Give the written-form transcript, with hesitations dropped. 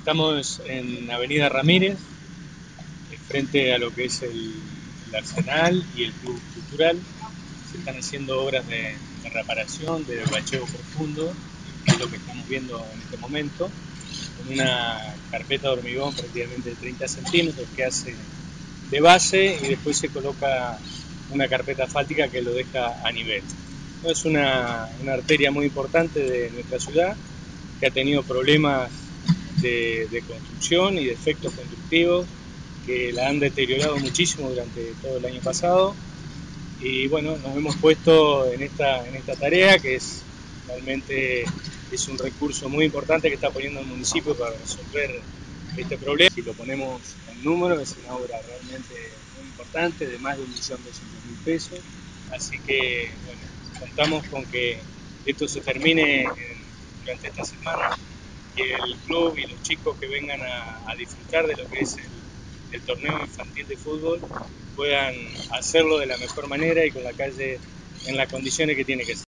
Estamos en Avenida Ramírez, frente a lo que es el Arsenal y el Club Cultural. Se están haciendo obras de reparación, de bacheo profundo, que es lo que estamos viendo en este momento, con una carpeta de hormigón prácticamente de 30 centímetros que hace de base y después se coloca una carpeta asfáltica que lo deja a nivel. Es una arteria muy importante de nuestra ciudad que ha tenido problemas de construcción y de efectos constructivos que la han deteriorado muchísimo durante todo el año pasado. Y bueno, nos hemos puesto en esta tarea que es realmente es un recurso muy importante que está poniendo el municipio para resolver este problema. Si lo ponemos en número, es una obra realmente muy importante de más de 1.200.000 pesos. Así que bueno, contamos con que esto se termine durante esta semana y el club y los chicos que vengan a disfrutar de lo que es el torneo infantil de fútbol puedan hacerlo de la mejor manera y con la calle en las condiciones que tiene que ser.